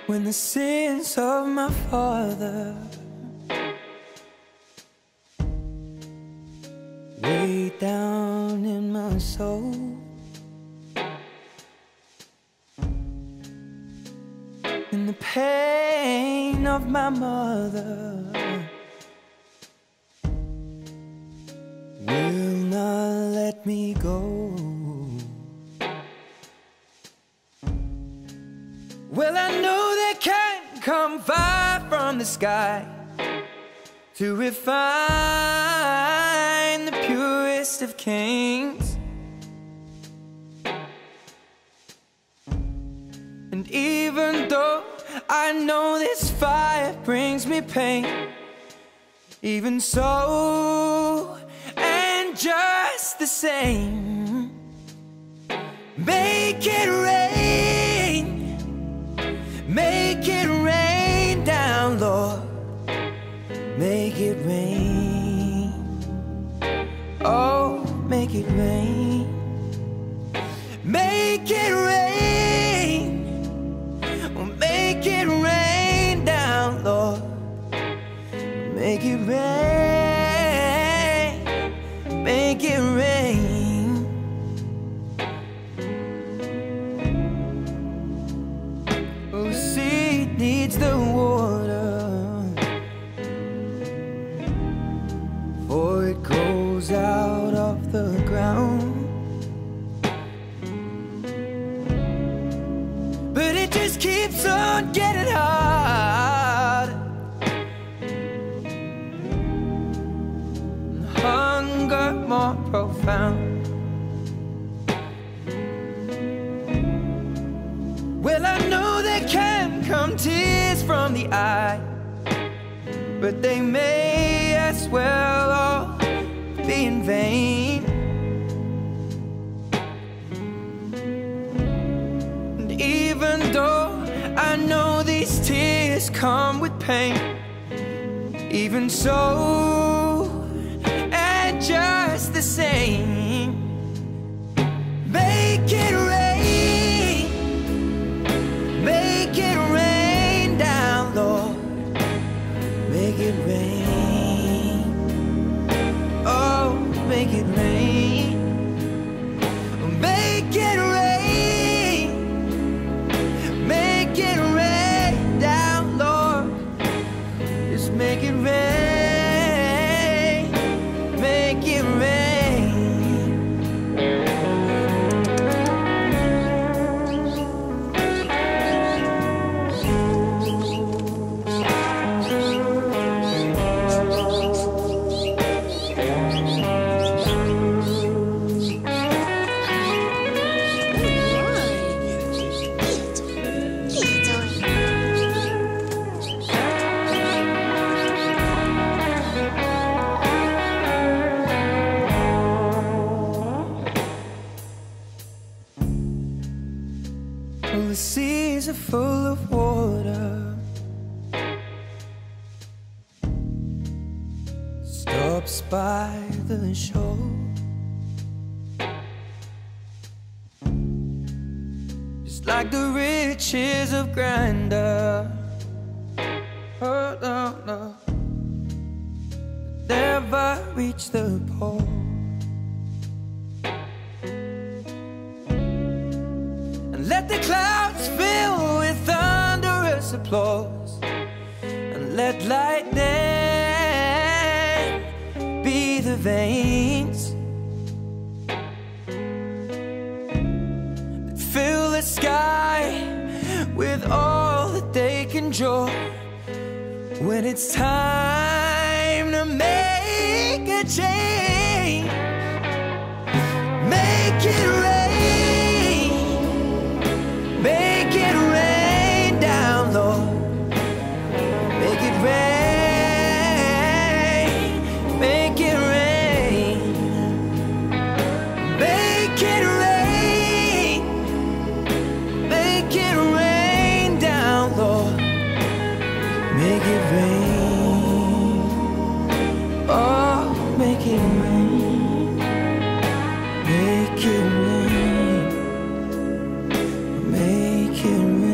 when the sins of my father way down in my soul. And the pain of my mother will not let me go. Well, I know they can't come far from the sky to refine the purest of kings. And even though I know this fire brings me pain, even so, and just the same, make it rain, make it rain down, Lord. Make it rain, oh, make it rain. Make it rain, oh, make it rain down, Lord. Make it rain, make it rain. Oh, seed needs the water, for it grows out of the ground. But it just keeps on getting hard, and hunger more profound. Well, I know there can come tears from the eye, but they may as well all be in vain. And even though I know these tears come with pain, even so, and just the same, make it rain, make it rain down, Lord. Make it rain, oh, make it rain. Make it rain, make it rain down, Lord. Just make it rain, make it rain. Well, the seas are full of water, stops by the shore. Just like the riches of grandeur, oh no, no, never reach the pole. Let the clouds fill with thunderous applause, and let lightning be the veins that fill the sky with all that they can draw. When it's time to make a change, make it rain. Make it rain down, Lord. Make it rain, make it rain. Make it rain, make it rain down, Lord. Make it rain, oh, make it rain. Make it rain, make it rain.